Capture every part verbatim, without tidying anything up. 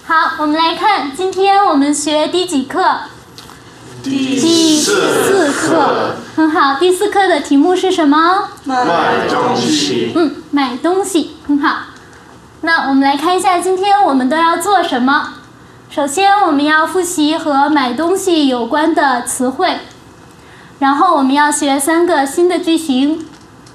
好，我们来看，今天我们学第几课？ 第四课。很好，第四课的题目是什么？ 买东西。 嗯，买东西，很好。那我们来看一下，今天我们都要做什么？首先，我们要复习和买东西有关的词汇，然后我们要学三个新的句型。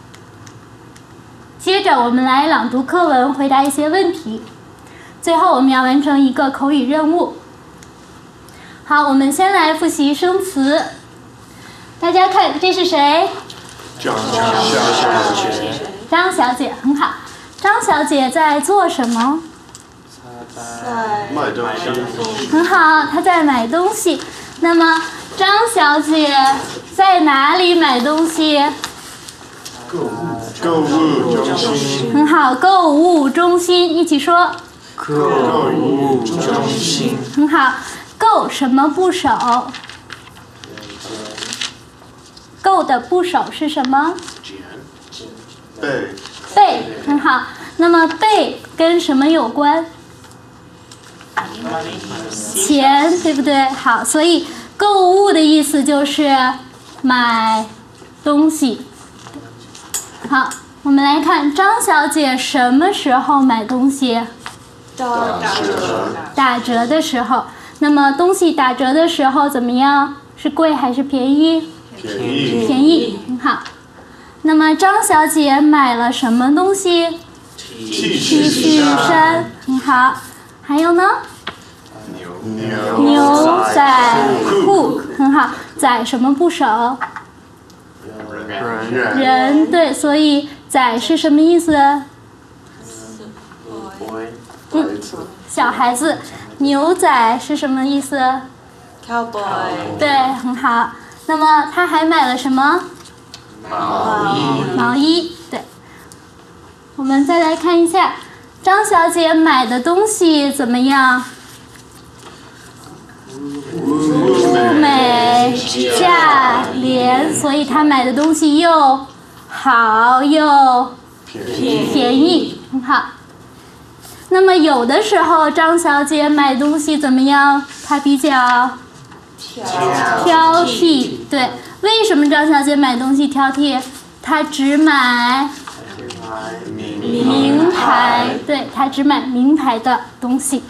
接着，我们来朗读课文，回答一些问题。最后，我们要完成一个口语任务。好，我们先来复习生词。大家看，这是谁？ 张小姐。 张小姐，很好。张小姐在做什么？ 在买东西。 很好，她在买东西。那么，张小姐在哪里买东西？ 购物购物中心。 很好，购物中心，一起说。 购物中心。 很好，购什么部首？购的部首是什么？ 背。 背，很好。那么背跟什么有关？钱，对不对？好，所以购物的意思就是买东西。好，我们来看张小姐什么时候买东西？ 打折。 打折的时候。那么东西打折的时候怎么样？是贵还是便宜？ 便宜。 便宜，很好。那么张小姐买了什么东西 T 恤衫，很好。还有呢？ 牛牛仔裤，很好。仔什么部首？ 人。 人，对，所以仔是什么意思？嗯，小孩子。牛仔是什么意思 ？Cowboy。 对，很好。那么他还买了什么？ 毛衣。 毛衣，对。我们再来看一下，张小姐买的东西怎么样？物美价廉，所以她买的东西又好又便宜，很好。那么有的时候张小姐买东西怎么样？她比较挑剔，对。为什么张小姐买东西挑剔？她只买名牌，对，她只买名牌的东西。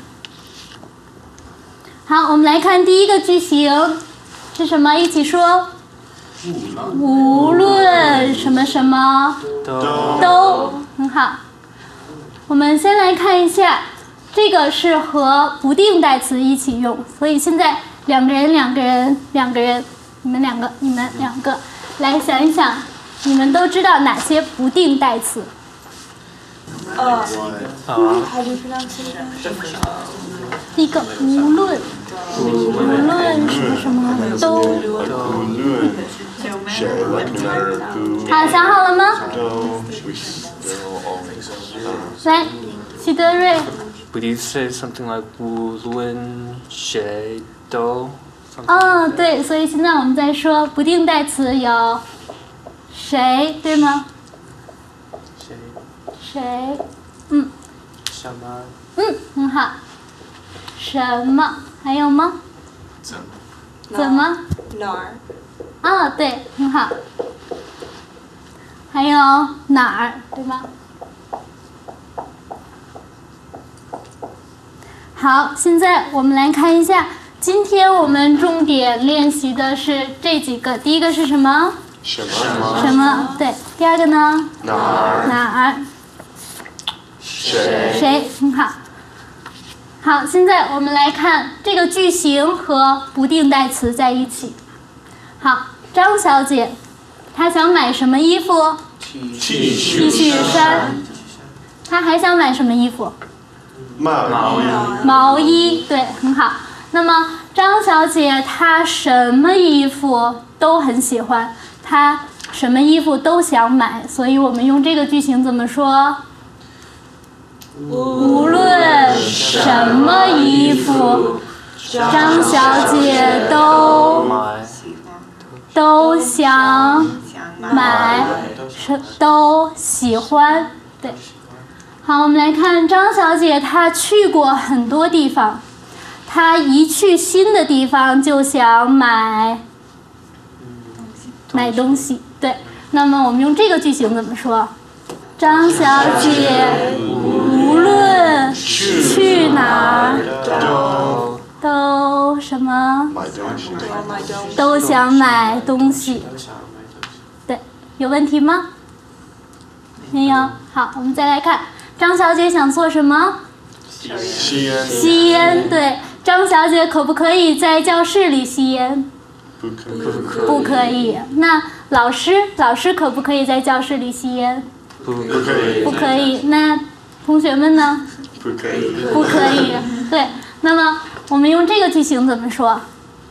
好，我们来看第一个句型是什么？一起说。无论什么什么都很好。我们先来看一下，这个是和不定代词一起用，所以现在两个人，两个人，两个人。你们两个，你们两个，来想一想，你们都知道哪些不定代词？ 呃 ，How do you pronounce it? 第一个，无论，无论什么什么都。 无论。 好，想好了吗？来，徐德瑞。 Would you say something like 无论谁都？ 哦，对，所以现在我们在说不定代词有谁，对吗？ 谁？ 谁？嗯。 什么？ 嗯，很好。什么？还有吗？ 怎么？ 怎么？ 哪儿？ 啊，对，很好。还有哪儿，对吗？好，现在我们来看一下。今天我们重点练习的是这几个，第一个是什么？ 什么？ 什么？对，第二个呢？ 哪儿？ 哪儿？ 谁？ 谁？很好。好，现在我们来看这个句型和不定代词在一起。好，张小姐，她想买什么衣服 T ？T 恤衫。她还想买什么衣服？ 毛衣。 毛衣，对，很好。那么张小姐她什么衣服都很喜欢，她什么衣服都想买，所以我们用这个句型怎么说？无论什么衣服，张小姐都都想买，是都喜欢，对。 好，我们来看张小姐，她去过很多地方，她一去新的地方就想买买东西。对，那么我们用这个句型怎么说？张小姐无论去哪儿都什么？ 买东西。 都想买东西。对，有问题吗？没有。好，我们再来看，张小姐想做什么？ 吸烟。 吸烟。对，张小姐可不可以在教室里吸烟？ 不可以。 不可以。那老师，老师可不可以在教室里吸烟？ 不可以。 不可以。那同学们呢？ 不可以。 不可以。对，那么我们用这个句型怎么说？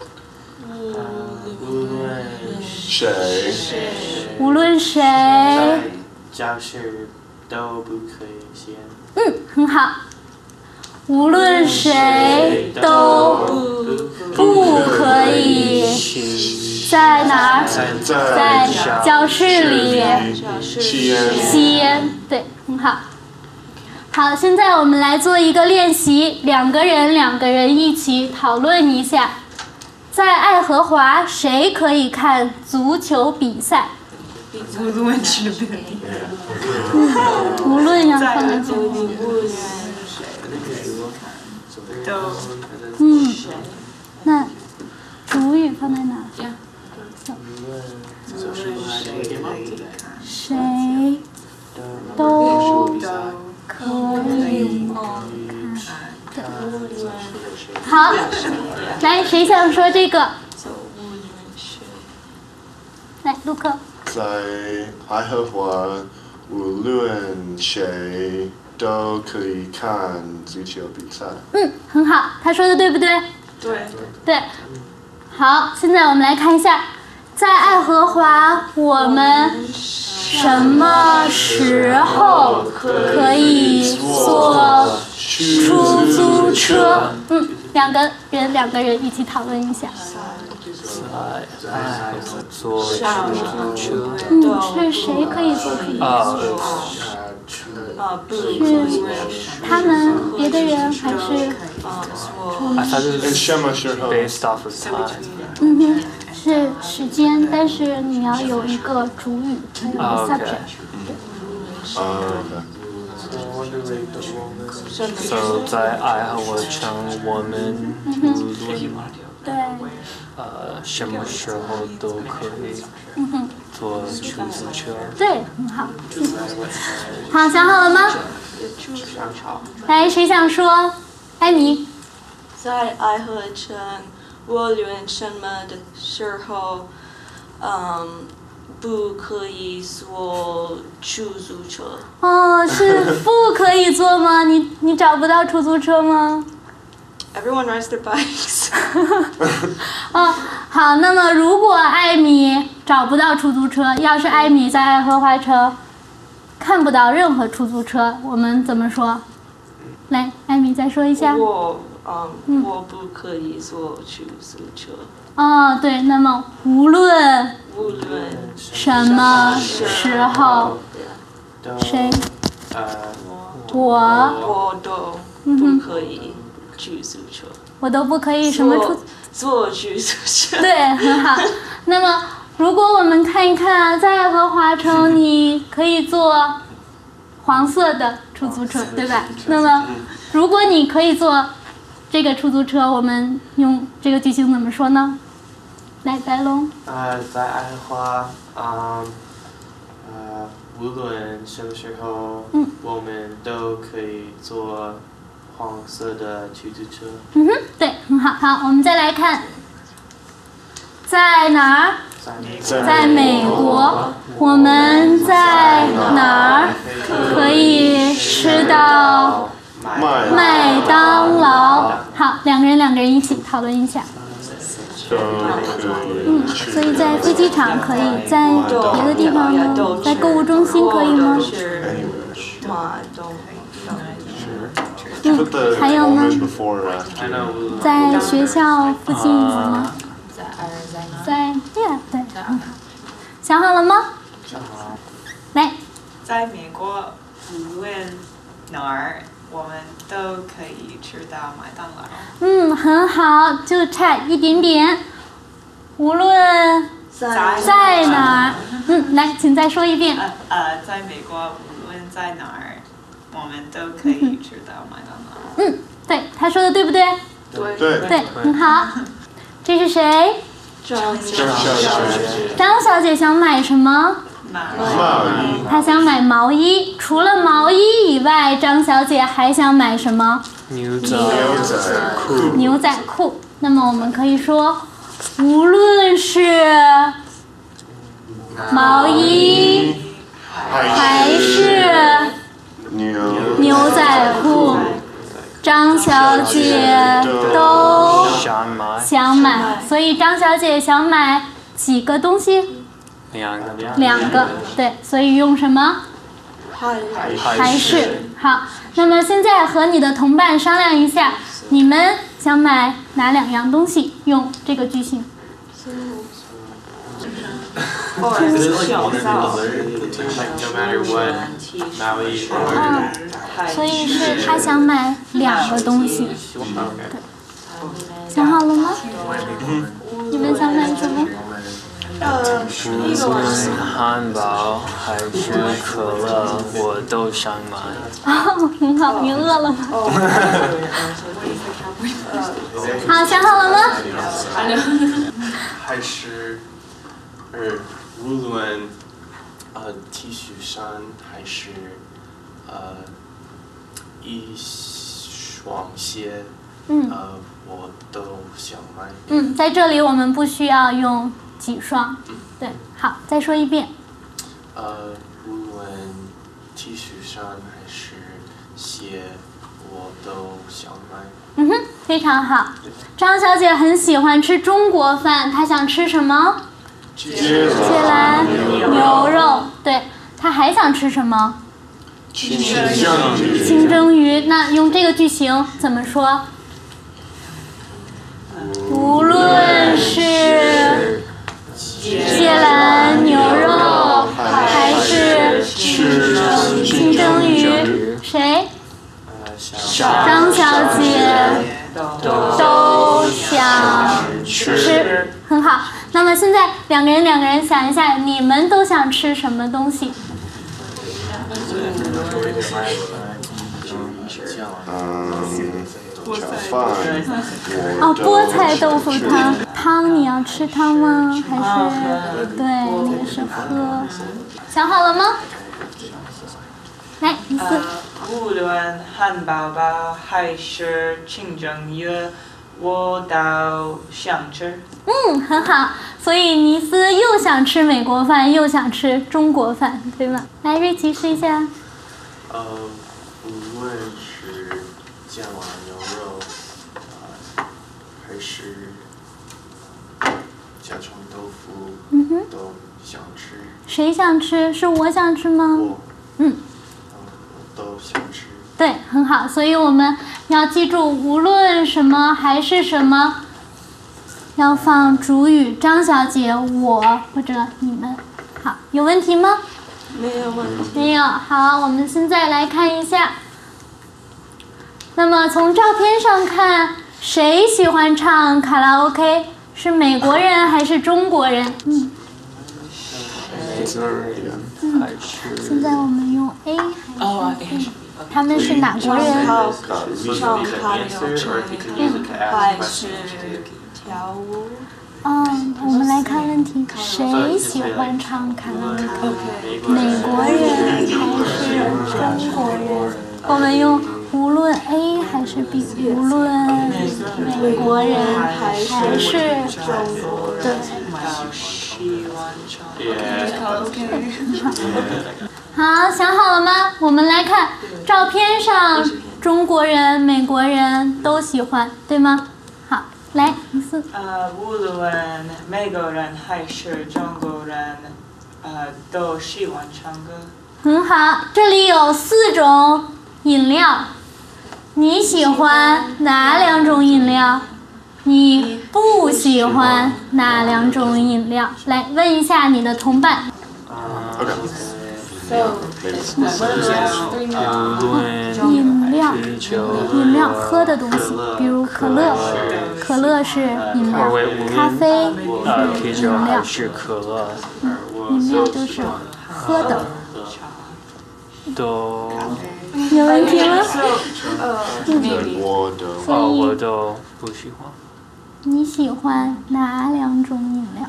谁？ 无论谁。 教室都不可以吸烟。 嗯，很好。无论谁都不可以在哪儿？在教室里吸烟。 吸烟。对，很好。好，现在我们来做一个练习，两个人两个人一起讨论一下，在爱荷华谁可以看足球比赛？ 无论是谁， 无论要放在这里。 都嗯，那主语放在哪？谁都可以看。好，来，谁想说这个？来，陆克。 在爱荷华，无论谁都可以看足球比赛。 嗯，很好，他说的对不对？ 对。 对。好，现在我们来看一下，在爱荷华，我们什么时候可以坐出租车？嗯，两个人两个人一起讨论一下。 在爱荷坐出租车。 嗯，是谁可以坐出租车？ 啊，不是他们别的人还是？ I thought it 跟 was 什么时候？ based off of time. 嗯哼，是时间，但是你要有一个主语，还有一个 Oh, okay. subject。 啊。 So 在爱荷华城，我们无论对。 呃什么时候都可以坐出租车。 对，很好。好，想好了吗？来，谁想说？艾米。 在爱荷城，无论什么的时候，嗯，不可以坐出租车。 哦，是不可以坐吗？你你找不到出租车吗？ Everyone rides their bikes. 哦，好，那么如果艾米找不到出租车，要是艾米在爱荷华城看不到任何出租车，我们怎么说？来，艾米再说一下。 我嗯，我不可以坐出租车。 哦，对，那么无论无论什么时候，谁？我我都不可以出租车。 我都不可以什么出？ 坐出租车。 对，很好。那么，如果我们看一看，在爱荷华城，你可以坐黄色的出租车，对吧？那么，如果你可以坐这个出租车，我们用这个句型怎么说呢？来，白龙。 呃，在爱荷华，嗯，呃，无论什么时候， 嗯， 我们都可以坐黄色的出租车。 嗯哼，对，很好。好，我们再来看，在哪儿？在美国，我们在哪儿可以吃到麦当劳？好，两个人两个人一起讨论一下。嗯，所以在飞机场可以，在别的地方呢？在购物中心可以吗？嗯，还有呢？在学校附近有吗？在，对呀，对。想好了吗？ 想好了。 来。 在美国，无论哪儿我们都可以吃到麦当劳。 嗯，很好，就差一点点。无论在在哪儿，嗯，来，请再说一遍。 呃呃，在美国无论在哪儿，我们都可以吃到麦当劳。 嗯，对，他说的对不对？ 对对对，很好。这是谁？ 张张小姐想买什么？ 毛毛衣， 她想买毛衣。除了毛衣以外，张小姐还想买什么？ 牛仔牛仔裤， 牛仔裤。那么我们可以说，无论是毛衣还是牛牛仔裤，张小姐都想买想买。所以张小姐想买几个东西？ 两个两个。对，所以用什么？还是。好，那么现在和你的同伴商量一下，你们想买哪两样东西？用这个句型。 Oh, is it like one or the other? Like no matter what, Maui or 所以是他想买两个东西。 okay. 想好了吗？你们想买什么？ 呃，一个晚上汉堡还是可乐，我都想买。 哦，很好，你饿了吗？好，想好了吗？ 还是呃，无论呃 T 恤衫还是呃一双鞋， 嗯呃，我都想买。 嗯，在这里我们不需要用几双。对，好，再说一遍。 呃，无论 T 恤衫还是鞋，我都想买。 嗯哼，非常好。张小姐很喜欢吃中国饭，她想吃什么？ 芥芥蓝牛肉。对，她还想吃什么？ 清蒸鱼， 清蒸鱼。那用这个句型怎么说？无论是芥蓝牛肉还是清蒸鱼，谁？张小姐都想吃，很好。那么现在两个人两个人想一下，你们都想吃什么东西？ 嗯，炒饭， 哦，菠菜豆腐汤。汤你要吃汤吗？还是对，那个是喝。想好了吗？来，一次。 无论汉堡包还是清蒸鱼，我都想吃。 嗯，很好。所以尼斯又想吃美国饭，又想吃中国饭，对吗？来，瑞奇试一下。 呃，无论是芥蓝牛肉，呃，还是家常豆腐， 嗯哼， 都想吃。 谁想吃？是我想吃吗？ 我， 嗯， 我都想吃。 对，很好。所以我们要记住，无论什么还是什么，要放主语张小姐、我或者你们。好，有问题吗？ 没有问题。 没有。好，我们现在来看一下。那么从照片上看，谁喜欢唱卡拉 OK？ 是美国人还是中国人？嗯。 还是现在我们用 A 还是 B？他们是哪国人？ 唱唱卡拉 OK 还是跳舞？ 嗯，我们来看问题，谁喜欢唱卡拉 OK？ 美国人还是中国人？我们用无论 A 还是 B， 无论美国人还是中国人。好，想好了吗？我们来看照片上，中国人、美国人都喜欢，对吗？好，来，一次。 呃，无论美国人还是中国人，呃，都喜欢唱歌。 很好，这里有四种饮料，你喜欢哪两种饮料？你不喜欢哪两种饮料？来问一下你的同伴。 饮料，饮料喝的东西，比如可乐，可乐是饮料，咖啡是饮料，嗯，饮料就是喝的。 都有问题吗？ 我的哦，我都不喜欢。 你喜欢哪两种饮料？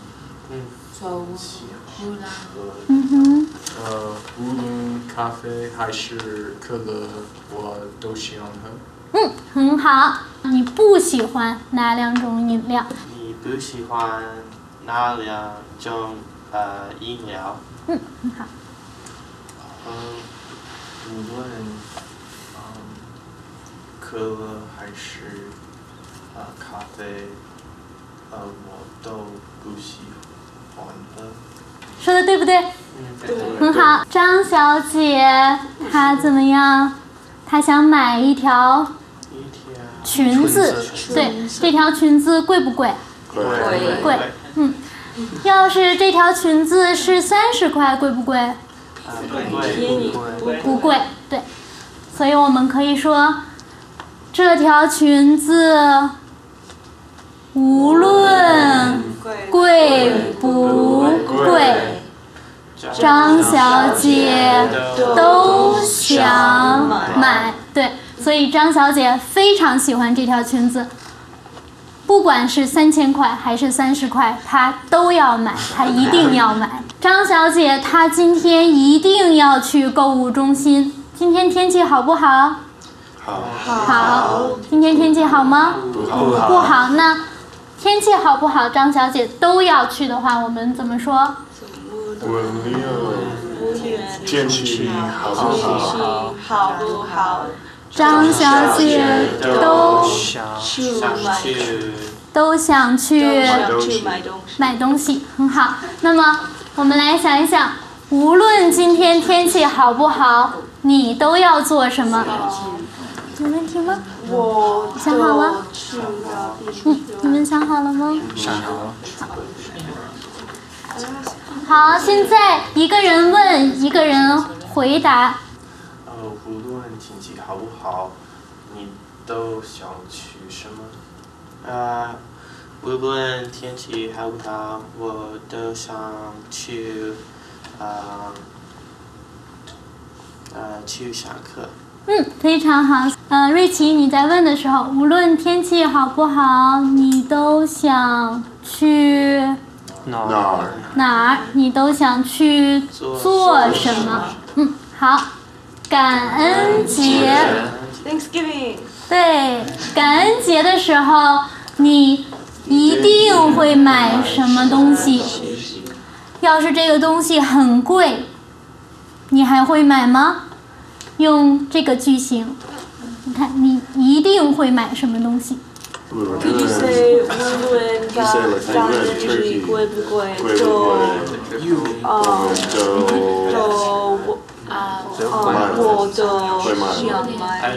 嗯哼。 呃，无论咖啡还是可乐，我都喜欢喝。 嗯，很好。你不喜欢哪两种饮料？ 你不喜欢哪两种呃饮料？ 嗯，很好。 呃，无论嗯可乐还是呃咖啡，呃我都不喜欢喝。 说的对不对？很好。张小姐她怎么样？她想买一条裙子，对，这条裙子贵不贵？ 贵贵。嗯，要是这条裙子是三十块，贵不贵？不贵，对。所以我们可以说，这条裙子无论贵不贵，张小姐都想买。对，所以张小姐非常喜欢这条裙子，不管是三千块还是三十块，她都要买，她一定要买。张小姐她今天一定要去购物中心。今天天气好不好？ 好。 好。今天天气好吗？ 不好。 不好。那天气好不好，张小姐都要去的话，我们怎么说？ 无论天气好不好， 好不好？ 张小姐都都想去买东西，很好。那么我们来想一想，无论今天天气好不好，你都要做什么？有问题吗？ 我想好了？嗯，你们想好了吗？ 想好了。 好，现在一个人问，一个人回答。 呃，无论天气好不好，你都想去什么？ 呃，无论天气好不好，我都想去呃呃去上课。 嗯，非常好。呃，瑞奇，你在问的时候，无论天气好不好，你都想去哪儿？ 哪儿？你都想去做什么？嗯，好。感恩节。 Thanksgiving。 对，感恩节的时候，你一定会买什么东西？要是这个东西很贵，你还会买吗？用这个句型，你看，你一定会买什么东西 ？Could you say 无论感恩节贵不贵，就呃就我啊我都想买。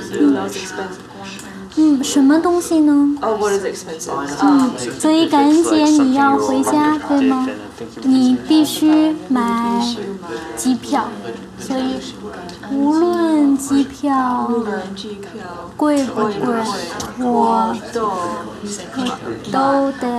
嗯，什么东西呢？ Oh, what is expensive? 嗯，所以感恩节你要回家，对吗？你必须买机票，所以无论机票贵不贵，我都得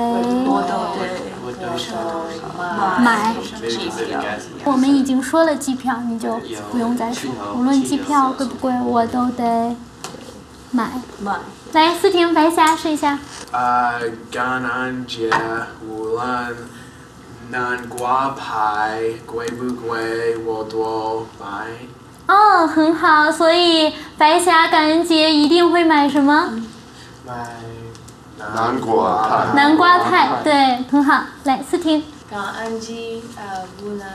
买。我们已经说了机票，你就不用再说。无论机票贵不贵，我都得买。来，思婷、白霞试一下。 呃，感恩节无论南瓜派贵不贵，我都买。 哦，很好。所以白霞感恩节一定会买什么？ 买南瓜派。 南瓜派，对，很好。来，思婷。 感恩节呃无论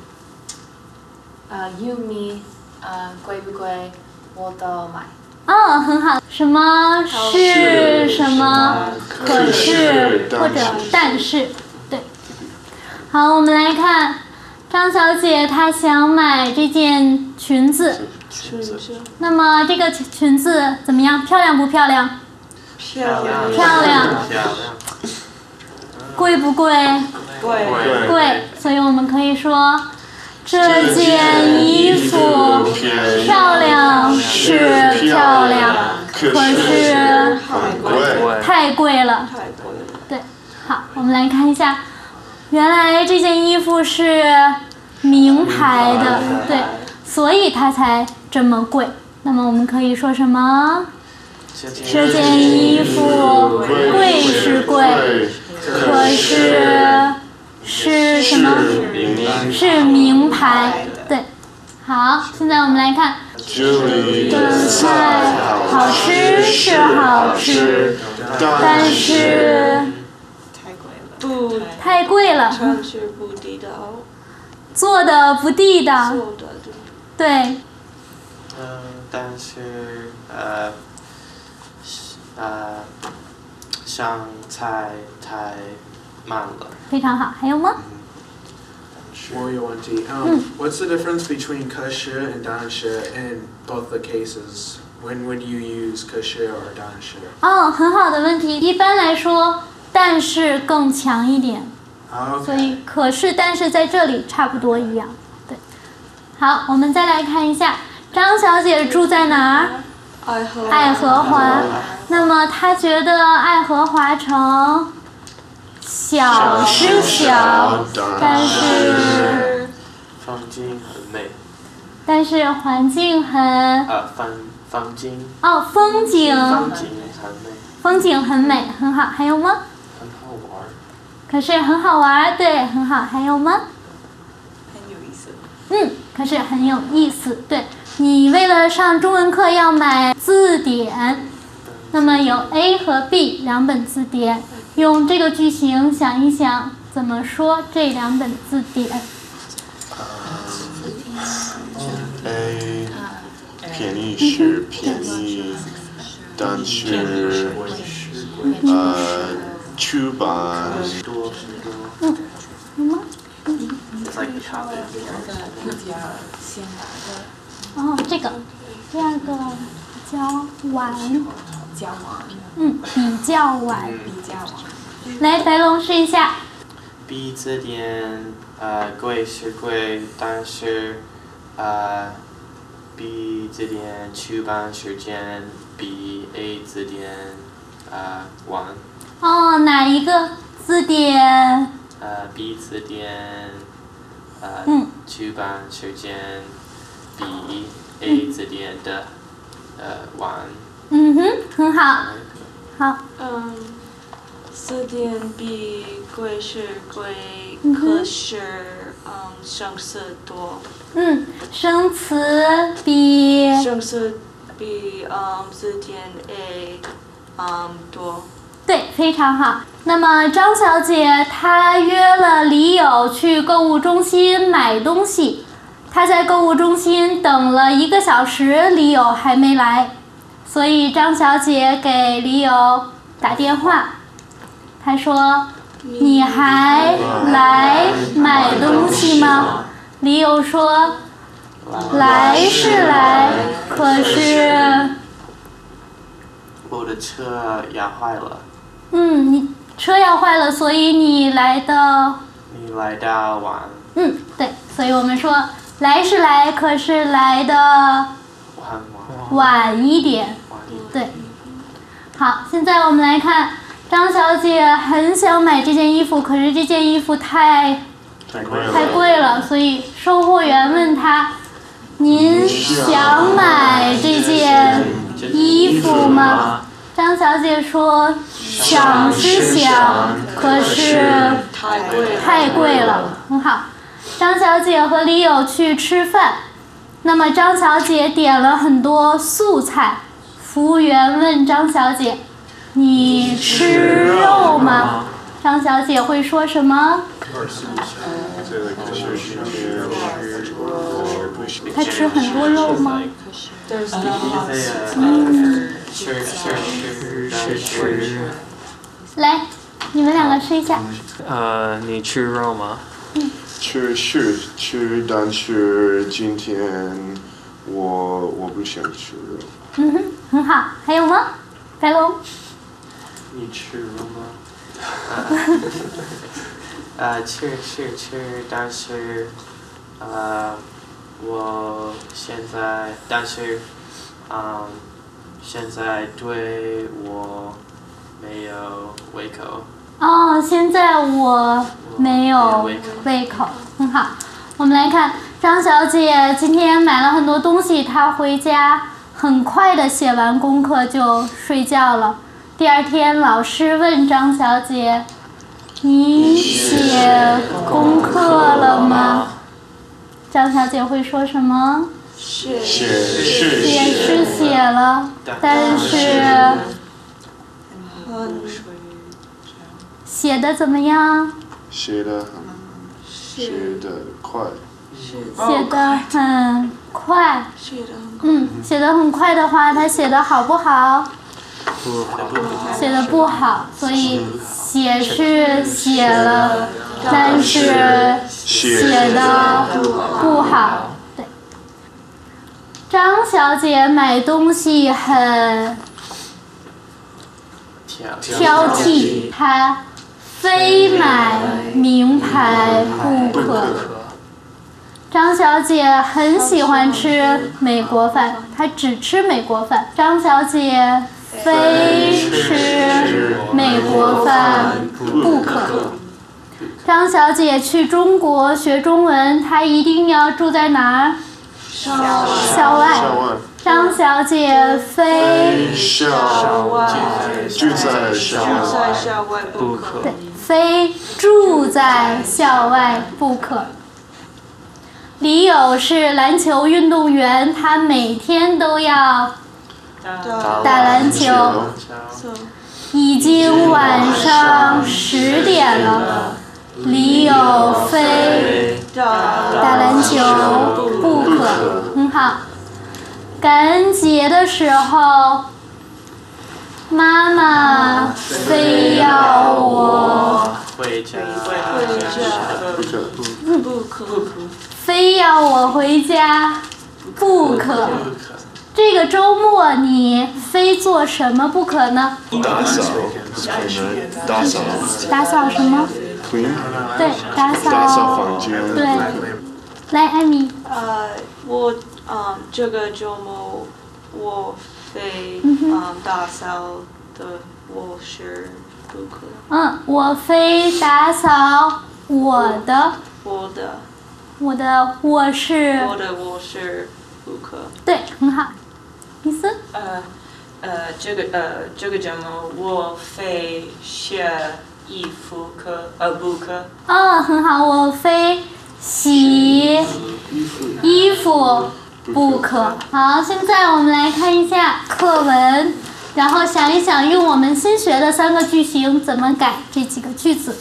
呃玉米呃贵不贵，我都买。 哦，很好。什么是什么？可是或者但是，对。好，我们来看张小姐，她想买这件裙子。那么这个裙子怎么样？漂亮不漂亮？ 漂亮。 漂亮。贵不贵？ 贵。 贵。所以我们可以说， 这件衣服漂亮是漂亮，可是太贵了。对，好，我们来看一下，原来这件衣服是名牌的，对，所以它才这么贵。那么我们可以说什么？这件衣服贵是贵，可是是什么？是名牌。对，好，现在我们来看，这菜好吃是好吃，但是不太贵了， 但是不地道， 做的不地道。 做的对。 嗯，但是呃呃，上菜太慢了。 非常好，还有吗？ 我有问题。Um, what's the difference between 可是 and 但是 in both the cases? When would you use 可是 or 但是？ 哦，很好的问题。一般来说，但是更强一点。 Okay. 所以可是但是在这里差不多一样。对。好，我们再来看一下，张小姐住在哪儿？ 爱荷爱荷华。那么她觉得爱荷华城小是小，但是风景很美。 但是环境很呃，风风景。 哦，风景。 风景很美。 风景很美，很好。还有吗？ 很好玩。 可是很好玩，对，很好。还有吗？ 很有意思。 嗯，可是很有意思。对，你为了上中文课要买字典，那么有 A 和 B 两本字典，用这个句型想一想怎么说这两本字典。 A 便宜是便宜，但是呃出版多是多。 嗯，有吗？ It's like shopping. 哦，这个，第二个比较晚。 比较晚。 嗯，比较晚。 比较晚。 来，白龙试一下。 B 字典呃贵是贵，但是呃 B 字典出版时间比 A 字典呃晚。 哦，哪一个字典？ 呃 B 字典呃、 嗯、 出版时间比 A 字典的、嗯、呃晚。 嗯哼，很好。好。 嗯，字典比贵是贵， 嗯、 可是嗯生词多。 嗯，生词比。 生词比嗯字典 A 嗯多。 对，非常好。那么张小姐她约了李友去购物中心买东西，她在购物中心等了一个小时，李友还没来，所以张小姐给李友打电话，她说：“你还来买东西吗？”李友说：“来是来，可是我的车要坏了。” 嗯，你车要坏了，所以你来的。 你来的晚。 嗯，对，所以我们说来是来，可是来的晚晚一点。对，好，现在我们来看，张小姐很想买这件衣服，可是这件衣服太太贵了， 太贵了，所以售货员问她：“您想买这件衣服吗？”张小姐说：“想是想，可是太贵了。”很好。张小姐和李友去吃饭，那么张小姐点了很多素菜，服务员问张小姐：“你吃肉吗？”张小姐会说什么？她吃很多肉吗？嗯。 吃吃吃吃。 来，你们两个试一下。 呃，你吃肉吗？ 嗯。 吃是吃，但是今天我我不想吃肉。 嗯哼，很好。还有吗？白龙。 你吃肉吗？呃，吃吃吃，但是呃，我现在，但是，嗯，现在对我没有胃口。 哦，现在我没有胃口，很好。我们来看张小姐今天买了很多东西，她回家很快的写完功课就睡觉了。第二天老师问张小姐：“你写功课了吗？”张小姐会说什么？ 写写写是写了，但是写的怎么样？ 写的很，写的快。 写的很快。 写的很快。 嗯，写的很快的话，他写的好不好？ 不好。 写的不好，所以写是写了，但是写的不好。对。张小姐买东西很挑剔，她非买名牌不可。张小姐很喜欢吃美国饭，她只吃美国饭。张小姐非吃美国饭不可。张小姐去中国学中文，她一定要住在哪儿？校外。张小姐非校外住在校外不可。 对，非住在校外不可。李友是篮球运动员，他每天都要打篮球。已经晚上十点了，李友非打篮球不可。很好。感恩节的时候，妈妈非要我回家。 不可。 非要我回家不可。这个周末你非做什么不可呢？ 打扫，打扫， 打扫什么？ clean， 对，打扫。 打扫房间。 对。来，艾米。 呃，我嗯这个周末我非嗯嗯打扫的卧室不可。 嗯，我非打扫我的。 我的。 我的卧室。 我的卧室不可。 对，很好。意思？ 呃，呃，这个呃这个周末我非洗衣服可呃不可。 哦，很好，我非洗衣服不可。好，现在我们来看一下课文，然后想一想用我们新学的三个句型怎么改这几个句子。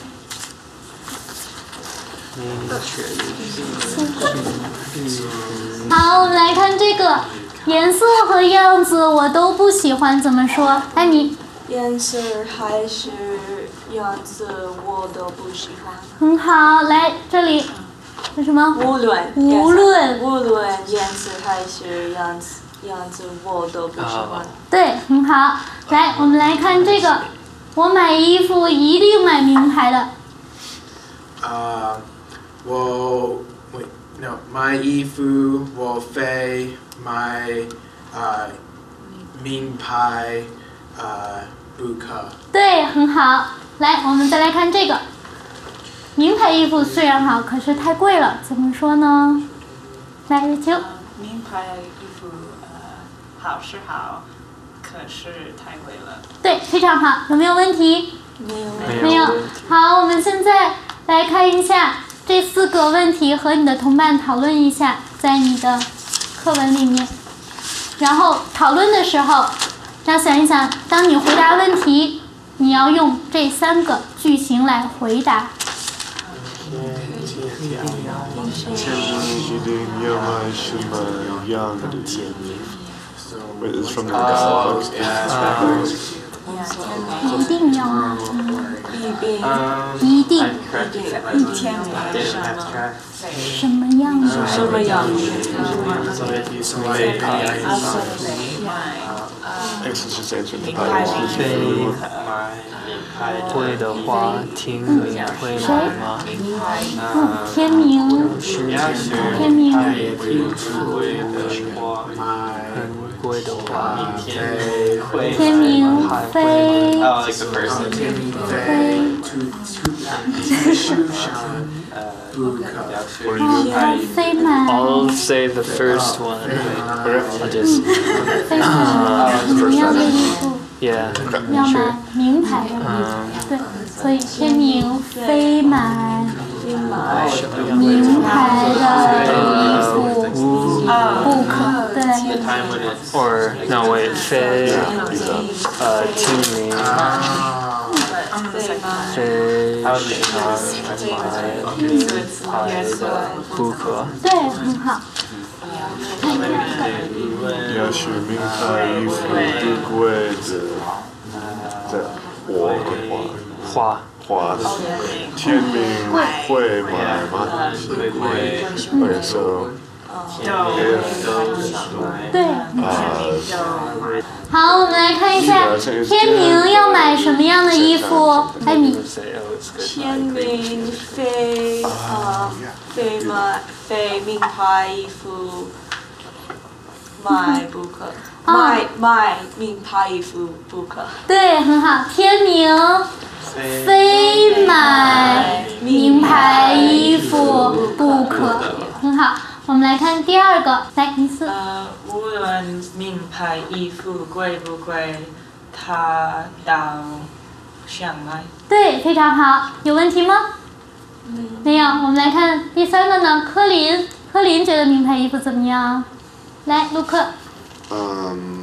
好，我们来看这个颜色和样子我都不喜欢，怎么说？艾米。 颜色还是样子我都不喜欢。 很好，来这里，是什么？ 无论无论无论颜色还是样子样子我都不喜欢。 对，很好。来，我们来看这个，我买衣服一定买名牌的。 呃，我 wait no 买衣服我非买呃名牌呃不可。 对，很好。来，我们再来看这个，名牌衣服虽然好，可是太贵了，怎么说呢？来，瑞秋。 名牌衣服呃好是好，可是太贵了。 对，非常好。有没有问题？ 没有。 没有。好，我们现在来看一下这四个问题，和你的同伴讨论一下，在你的课文里面。然后讨论的时候，要想一想，当你回答问题，你要用这三个句型来回答。 一定要买什么样的衣服？ Wait, it's from the Oh, book. yeah. 一定要买。 Um, 一定。 I corrected it. I 一天 didn't 晚 have 上 to try. 什么样的？ 什么样的？ So if you say I X is just answering the 非 title. 贵的话，听你会买吗？ 嗯，天明，天明， 很贵的话， 天明飞， Oh, like the person. 飞， 飞满， I'll say the first one. I'll just 飞满什么样的衣服？ yeah, 要买 sure. 名牌的，对，所以天明飞买名牌的衣服不可，对。 Or no wait, 非呃听明非买名牌的不可。 对，很好。 要是名牌衣服不贵的，在我的话， 花花的天明会买吗？Okay, so 对。 uh, 好，我们来看一下天明要买什么样的衣服。艾米， 天明非呃非买非名牌衣服买不可，买买名牌衣服不可。 对，很好。天明非买名牌衣服不可，很好。我们来看第二个，来，尼斯。 呃，无论名牌衣服贵不贵，他都想买。 对，非常好。有问题吗？没有。我们来看第三个呢，科林。科林觉得名牌衣服怎么样？来，陆克。 嗯，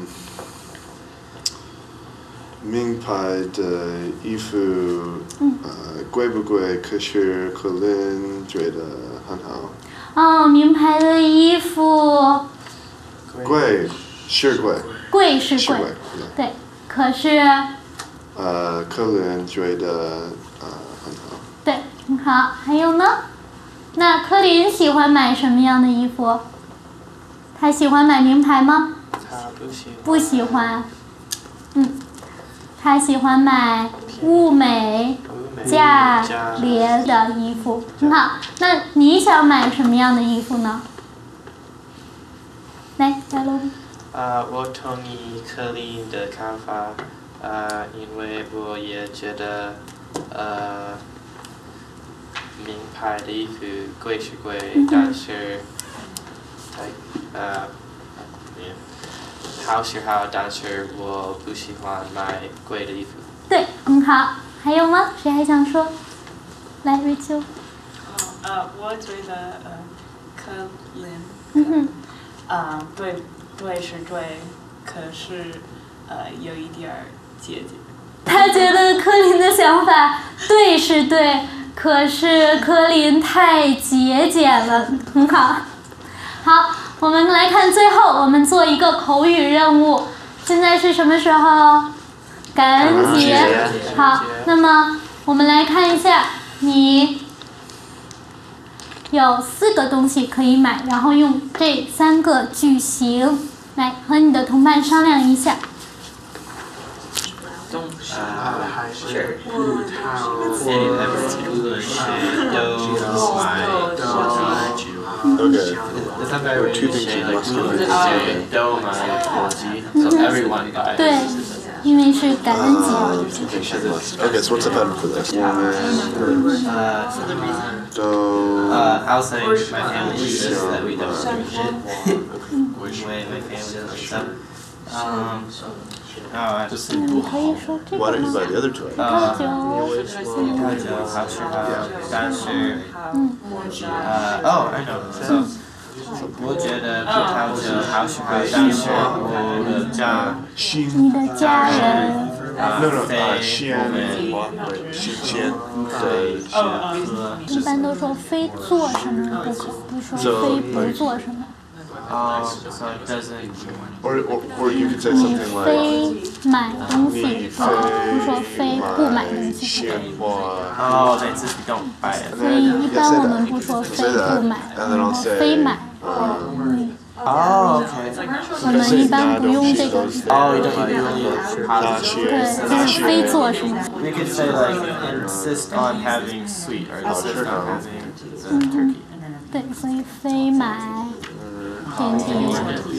名牌的衣服，呃，贵不贵？可是可能觉得很好。 哦，名牌的衣服贵是贵， 贵是贵， 是贵， 对，可是呃，客人觉得呃很好。 对，很好。还有呢？那科林喜欢买什么样的衣服？他喜欢买名牌吗？ 他不喜欢。 不喜欢。嗯，他喜欢买物美价廉的衣服，很好。那你想买什么样的衣服呢？来，小龙。 呃，我同意柯林的看法，呃，因为我也觉得，呃，名牌的衣服贵是贵，但是，呃，好是好，但是我不喜欢买贵的衣服。 对，很好。还有吗？谁还想说？来，瑞秋。 呃，我觉得呃，柯林， 嗯哼。 啊、呃，对，对是对，可是呃，有一点儿节俭。 他觉得柯林的想法对是对，可是柯林太节俭了，很好。好，我们来看最后，我们做一个口语任务。现在是什么时候？感恩节。好，那么我们来看一下，你有四个东西可以买，然后用这三个句型来和你的同伴商量一下。 还是不套 Okay. There are two things you must do. 对，因为是感恩节。 Okay, so what's the pattern for this? Uh, So. uh, I'll say my family says that we don't appreciate it. Which way my family doesn't accept. Um, oh, I just said 你可以说这 Why 个 don't you 吗？ buy the other two? 葡萄酒。 他就好吃好，但是，呃，oh I know. So, 我觉得葡萄酒好吃好，但是我的家你的家人。 No, no, uh, 鲜花，新鲜的鲜。 一般都说非做什么不可，不说非不做什么。 Oh, so it doesn't. Or, or, or you could say something like. 非买东西不可，不说非不买东西不可。 Oh, that's if you don't buy it. 所以一般我们不说非不买，我们说非买。嗯。 哦 ，OK。 我们一般不用这个。 哦，一定要用 positive。 对，就是非做是吗 We could say like insist on having sweet or insist on having the turkey. 对，所以非买甜点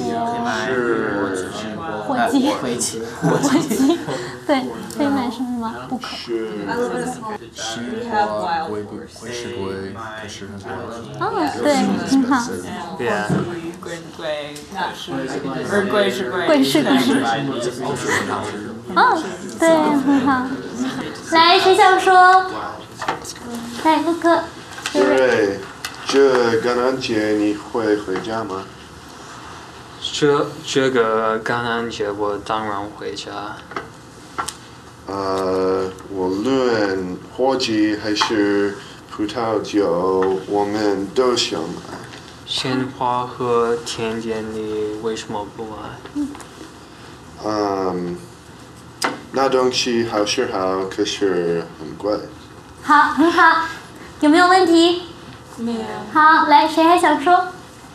和火鸡，火鸡，对，非买什么什么不可。 西花龟不龟是龟，可是很贵。 哦，对，很好。 对啊。 龟龟，而龟是龟。 贵是贵是。哦，对，很好。来，谁想说？来，陆克。 对，这感恩节你会回家吗？ 这这个感恩节我当然回家。 呃，无论火鸡还是葡萄酒，我们都想买。 鲜花和甜点你为什么不买？ 嗯，那东西好是好，可是很贵。 好，很好。有没有问题？ 没有。 好，来，谁还想说？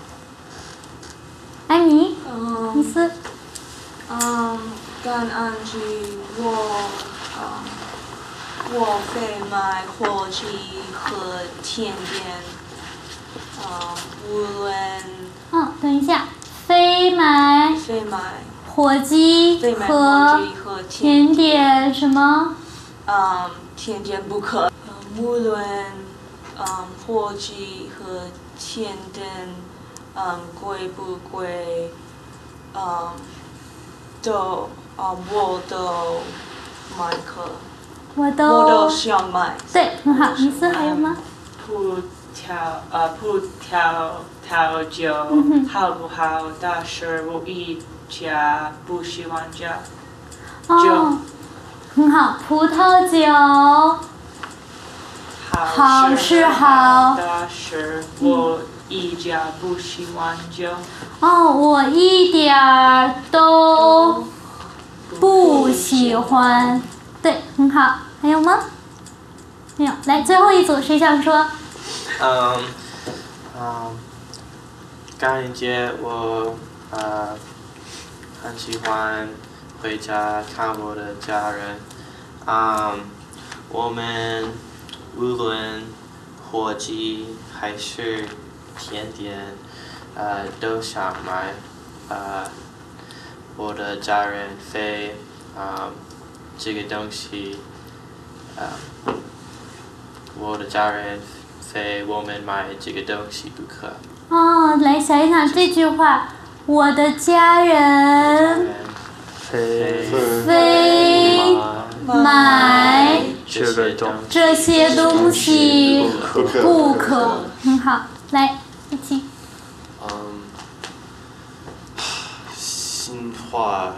安妮， 嗯。 尼斯。 嗯，感恩节我嗯我会买火鸡和甜点，嗯，无论。 嗯，等一下，非买。 非买。 火鸡和甜点什么？ 嗯，甜点不可。无论嗯火鸡和甜点嗯贵不贵，嗯都嗯我都买可。 我都。 我都想买。 对，很好。尼斯还有吗？ 葡萄呃葡萄萄酒好不好？但是我一家不喜欢加。 哦，很好，葡萄酒。好是好。 但是我一家不喜欢酒。 哦，我一点儿都不喜欢。对，很好。还有吗？没有。来，最后一组，谁想说？ 嗯嗯，感恩节我呃很喜欢回家看我的家人。嗯，我们无论火鸡还是甜点，呃都想买。呃，我的家人非呃这个东西，呃，我的家人非我们买这个东西不可。 哦，来想一想这句话，我的家人非非买这个东这些东西不可。很好，来一起。 嗯，鲜花，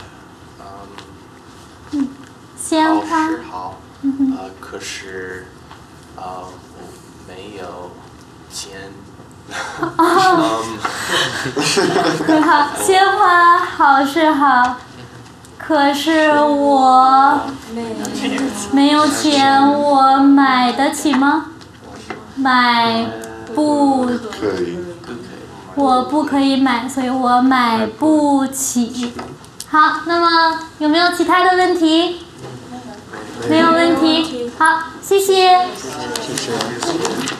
嗯， 鲜花。 好是好， 嗯呃，可是，呃，我没有钱。 哦，很好，鲜花好是好，可是我没有钱，我买得起吗？买不， 可以。 我不可以买，所以我买不起。好，那么有没有其他的问题？没有问题。好，谢谢。 谢谢。